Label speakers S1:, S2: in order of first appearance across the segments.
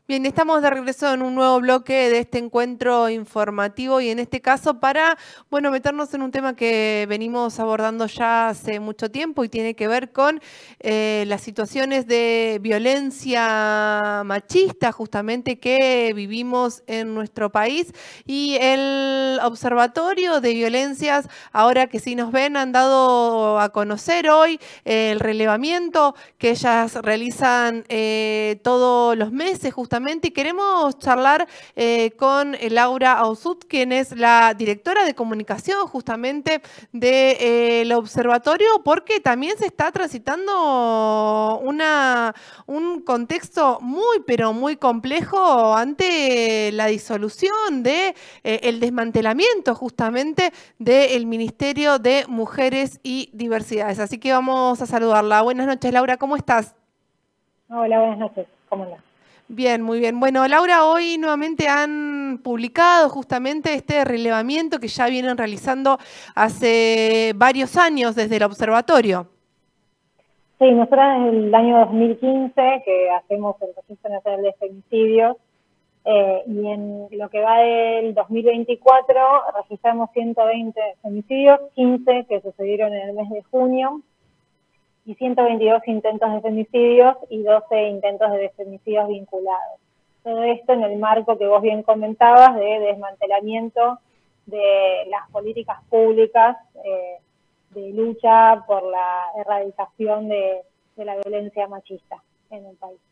S1: Bien, estamos de regreso en un nuevo bloque de este encuentro informativo y en este caso para, bueno, meternos en un tema que venimos abordando ya hace mucho tiempo y tiene que ver con las situaciones de violencia machista justamente que vivimos en nuestro país y el Observatorio de Violencias, ahora que sí nos ven, han dado a conocer hoy el relevamiento que ellas realizan todos los meses justamente y queremos charlar con Laura Ausut, quien es la directora de comunicación justamente del observatorio, porque también se está transitando un contexto muy, pero muy complejo ante la disolución de el desmantelamiento justamente del Ministerio de Mujeres y Diversidades. Así que vamos a saludarla. Buenas noches, Laura, ¿cómo estás?
S2: Hola, buenas noches. ¿Cómo andás?
S1: Bien, muy bien. Bueno, Laura, hoy nuevamente han publicado justamente este relevamiento que ya vienen realizando hace varios años desde el observatorio.
S2: Sí, nosotros desde el año 2015 que hacemos el Registro Nacional de Femicidios y en lo que va del 2024 registramos 120 femicidios, 15 que sucedieron en el mes de junio y 122 intentos de femicidios y 12 intentos de femicidios vinculados. Todo esto en el marco que vos bien comentabas de desmantelamiento de las políticas públicas de lucha por la erradicación de la violencia machista en el país.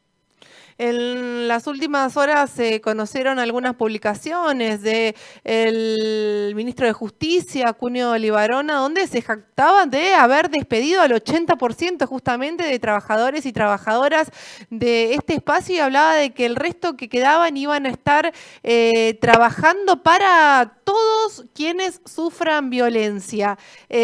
S1: En las últimas horas se conocieron algunas publicaciones del ministro de Justicia, Cunio Libarona, donde se jactaba de haber despedido al 80% justamente de trabajadores y trabajadoras de este espacio y hablaba de que el resto que quedaban iban a estar trabajando para todos quienes sufran violencia.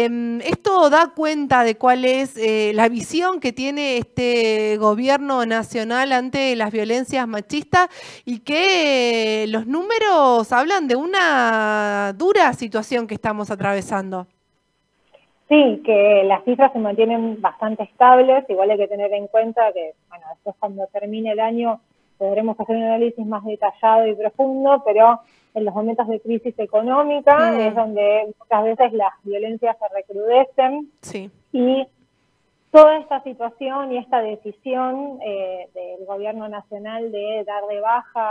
S1: Esto da cuenta de cuál es la visión que tiene este gobierno nacional ante las violencias machistas y que los números hablan de una dura situación que estamos atravesando.
S2: Sí, que las cifras se mantienen bastante estables, igual hay que tener en cuenta que, bueno, después cuando termine el año podremos hacer un análisis más detallado y profundo, pero en los momentos de crisis económica es donde muchas veces las violencias se recrudecen.
S1: Sí.
S2: Y toda esta situación y esta decisión del gobierno nacional de dar de baja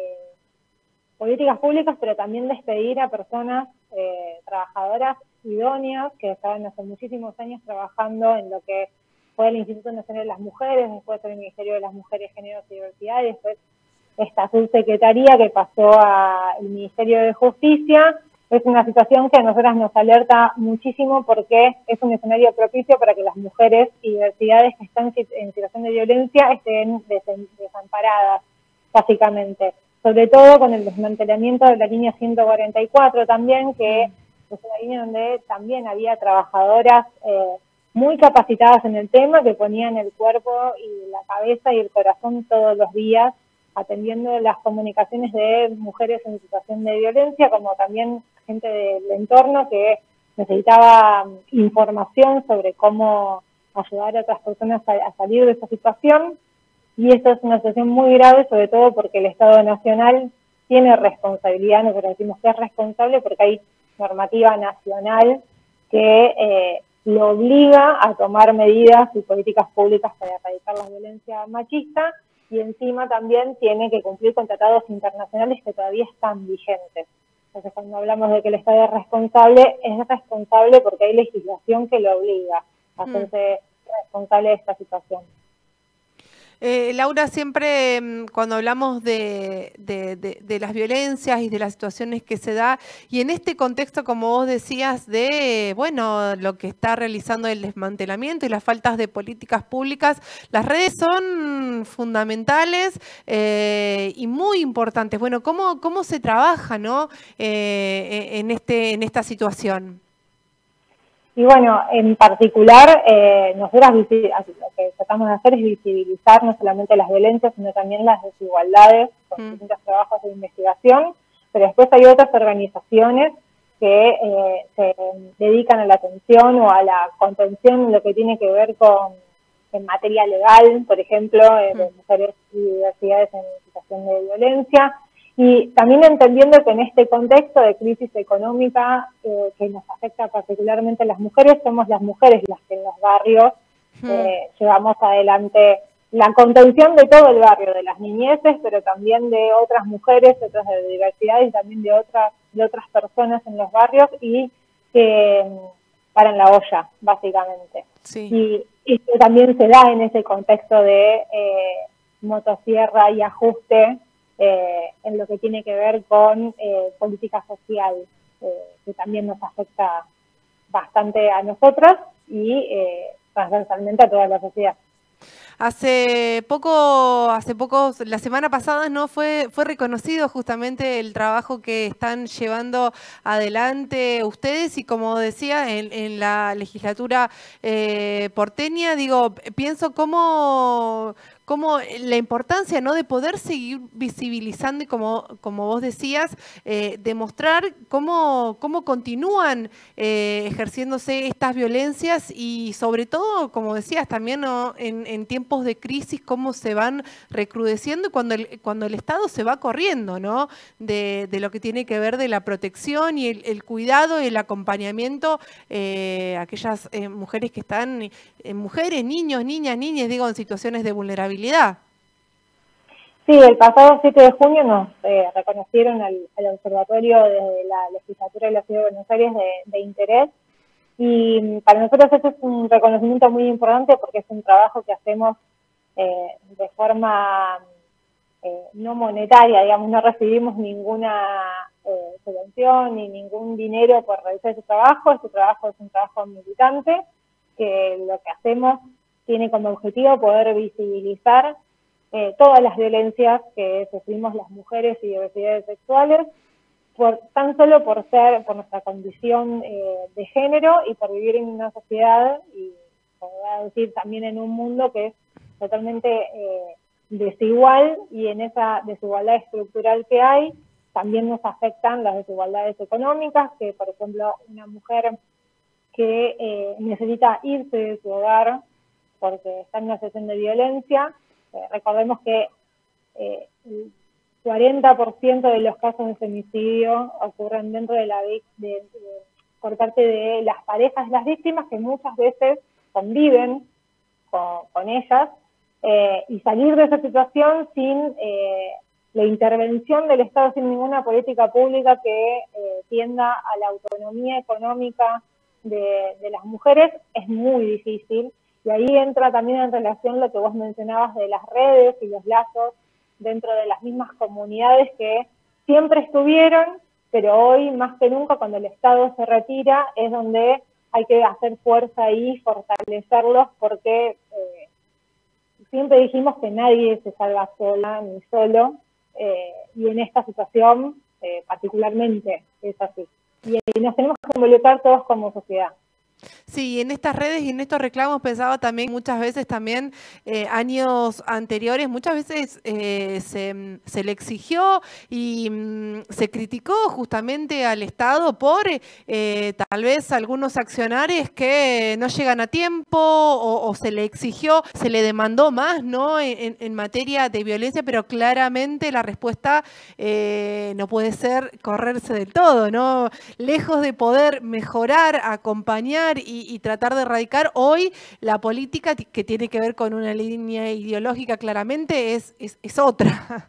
S2: políticas públicas, pero también despedir a personas trabajadoras idóneas que estaban hace muchísimos años trabajando en lo que fue el Instituto Nacional de las Mujeres, después el Ministerio de las Mujeres, Géneros y Diversidad, y después esta subsecretaría que pasó al Ministerio de Justicia. Es una situación que a nosotras nos alerta muchísimo porque es un escenario propicio para que las mujeres y diversidades que están en situación de violencia estén desamparadas, básicamente. Sobre todo con el desmantelamiento de la línea 144 también, que es una línea donde también había trabajadoras muy capacitadas en el tema, que ponían el cuerpo y la cabeza y el corazón todos los días atendiendo las comunicaciones de mujeres en situación de violencia, como también gente del entorno que necesitaba información sobre cómo ayudar a otras personas a salir de esa situación. Y esto es una situación muy grave, sobre todo porque el Estado Nacional tiene responsabilidad, nosotros decimos que es responsable porque hay normativa nacional que lo obliga a tomar medidas y políticas públicas para erradicar la violencia machista, y encima también tiene que cumplir con tratados internacionales que todavía están vigentes. Entonces, cuando hablamos de que el Estado es responsable porque hay legislación que lo obliga a hacerse responsable de esta situación.
S1: Laura, siempre cuando hablamos de las violencias y de las situaciones que se da, y en este contexto, como vos decías, de bueno, lo que está realizando el desmantelamiento y las faltas de políticas públicas, las redes son fundamentales y muy importantes. Bueno, ¿cómo se trabaja, ¿no? En esta situación?
S2: Y bueno, en particular, nosotras lo que tratamos de hacer es visibilizar no solamente las violencias, sino también las desigualdades con distintos trabajos de investigación, pero después hay otras organizaciones que se dedican a la atención o a la contención en lo que tiene que ver con en materia legal, por ejemplo, de mujeres y diversidades en situación de violencia, y también entendiendo que en este contexto de crisis económica que nos afecta particularmente a las mujeres, somos las mujeres las que en los barrios llevamos adelante la contención de todo el barrio, de las niñeces, pero también de otras mujeres, otras de diversidad y también de otras personas en los barrios y que paran la olla, básicamente.
S1: Sí.
S2: Y esto también se da en ese contexto de motosierra y ajuste en lo que tiene que ver con política social, que también nos afecta bastante a nosotras y transversalmente a toda la sociedad.
S1: Hace poco, la semana pasada, ¿no? Fue reconocido justamente el trabajo que están llevando adelante ustedes y como decía, en la legislatura porteña, digo, pienso cómo la importancia, ¿no?, de poder seguir visibilizando y como vos decías, demostrar cómo continúan ejerciéndose estas violencias y sobre todo, como decías también, ¿no?, en tiempos de crisis, cómo se van recrudeciendo cuando el Estado se va corriendo, ¿no?, de lo que tiene que ver de la protección y el cuidado y el acompañamiento a aquellas mujeres que están, mujeres, niños, niñas, niñas, en situaciones de vulnerabilidad.
S2: Sí, el pasado 7 de junio nos reconocieron al Observatorio de la Legislatura de la Ciudad de Buenos Aires de interés, y para nosotros eso es un reconocimiento muy importante porque es un trabajo que hacemos de forma no monetaria, digamos, no recibimos ninguna subvención ni ningún dinero por realizar ese trabajo. Este trabajo es un trabajo militante, que lo que hacemos tiene como objetivo poder visibilizar todas las violencias que sufrimos las mujeres y diversidades sexuales, tan solo por nuestra condición de género y por vivir en una sociedad, y podría decir también en un mundo que es totalmente desigual, y en esa desigualdad estructural que hay también nos afectan las desigualdades económicas, que por ejemplo una mujer que necesita irse de su hogar porque está en una situación de violencia, recordemos que el 40% de los casos de femicidio ocurren dentro por parte de las parejas de las víctimas, que muchas veces conviven con ellas, y salir de esa situación sin la intervención del Estado, sin ninguna política pública que tienda a la autonomía económica de las mujeres, es muy difícil. Y ahí entra también en relación lo que vos mencionabas de las redes y los lazos dentro de las mismas comunidades que siempre estuvieron, pero hoy más que nunca, cuando el Estado se retira, es donde hay que hacer fuerza y fortalecerlos, porque siempre dijimos que nadie se salva sola ni solo, y en esta situación particularmente es así. Y nos tenemos que involucrar todos como sociedad.
S1: Sí, en estas redes y en estos reclamos pensaba también muchas veces también años anteriores, muchas veces se le exigió y se criticó justamente al Estado por tal vez algunos accionarios que no llegan a tiempo o se le exigió, se le demandó más, ¿no?, en materia de violencia, pero claramente la respuesta no puede ser correrse del todo, ¿no? Lejos de poder mejorar, acompañar y tratar de erradicar, hoy la política que tiene que ver con una línea ideológica claramente es otra.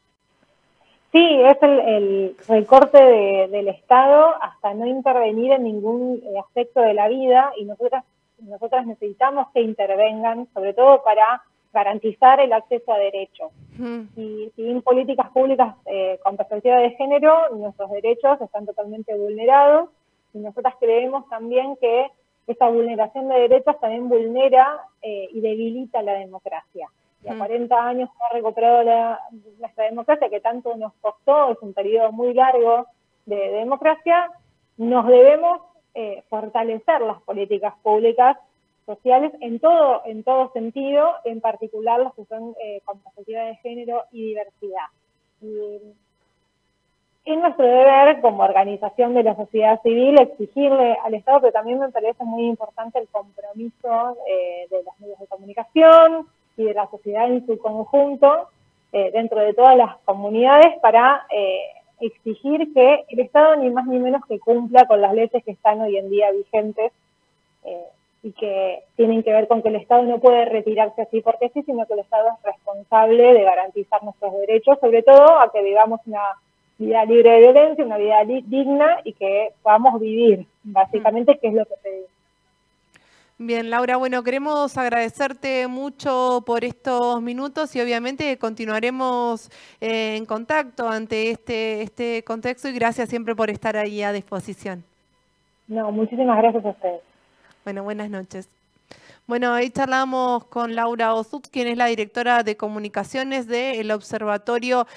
S2: Sí, es el recorte del Estado hasta no intervenir en ningún aspecto de la vida, y nosotras necesitamos que intervengan, sobre todo para garantizar el acceso a derechos. Y sin políticas públicas con perspectiva de género, nuestros derechos están totalmente vulnerados, y nosotras creemos también que esta vulneración de derechos también vulnera y debilita la democracia. Y a 40 años se ha recuperado nuestra democracia, que tanto nos costó, es un periodo muy largo de democracia. Nos debemos fortalecer las políticas públicas sociales en todo sentido, en particular las que son con perspectiva de género y diversidad. Y es nuestro deber como organización de la sociedad civil exigirle al Estado, pero también me parece muy importante el compromiso de los medios de comunicación y de la sociedad en su conjunto, dentro de todas las comunidades, para exigir que el Estado ni más ni menos que cumpla con las leyes que están hoy en día vigentes, y que tienen que ver con que el Estado no puede retirarse así porque sí, sino que el Estado es responsable de garantizar nuestros derechos, sobre todo a que vivamos una vida libre de violencia, una vida digna y que podamos vivir, básicamente, que es lo que pedimos.
S1: Bien, Laura, bueno, queremos agradecerte mucho por estos minutos y obviamente continuaremos en contacto ante este contexto, y gracias siempre por estar ahí a disposición.
S2: No, muchísimas gracias a ustedes.
S1: Bueno, buenas noches. Bueno, ahí charlamos con Laura Ossut, quien es la directora de comunicaciones del Observatorio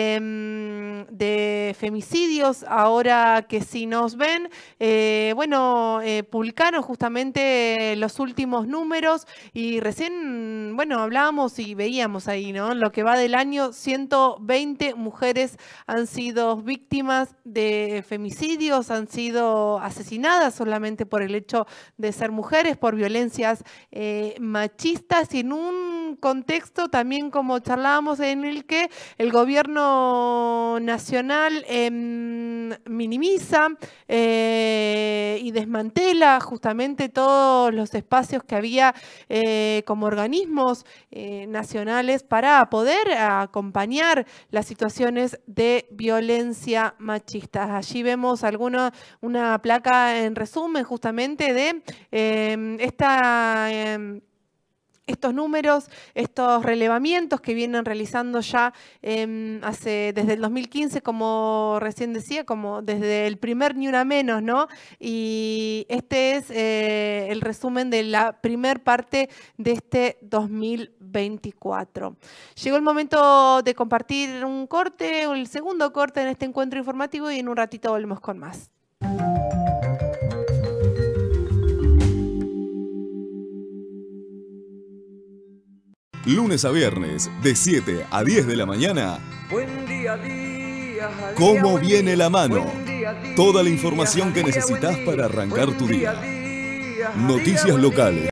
S1: de Femicidios. Ahora que sí nos ven, publicaron justamente los últimos números y recién, bueno, hablábamos y veíamos ahí, ¿no? Lo que va del año, 120 mujeres han sido víctimas de femicidios, han sido asesinadas solamente por el hecho de ser mujeres, por violencias machistas, y en un contexto también, como charlábamos, en el que el gobierno nacional minimiza y desmantela justamente todos los espacios que había como organismos nacionales para poder acompañar las situaciones de violencia machista. Allí vemos una placa en resumen justamente de estos números, estos relevamientos que vienen realizando ya desde el 2015, como recién decía, como desde el primer Ni Una Menos, ¿no? Y este es el resumen de la primer parte de este 2024. Llegó el momento de compartir un corte, o el segundo corte en este encuentro informativo, y en un ratito volvemos con más.
S3: Lunes a viernes, de 7 a 10 de la mañana.
S4: Buen día, día,
S3: ¿Cómo viene la mano?
S4: día,
S3: Toda la información que necesitas para arrancar tu día. Noticias locales.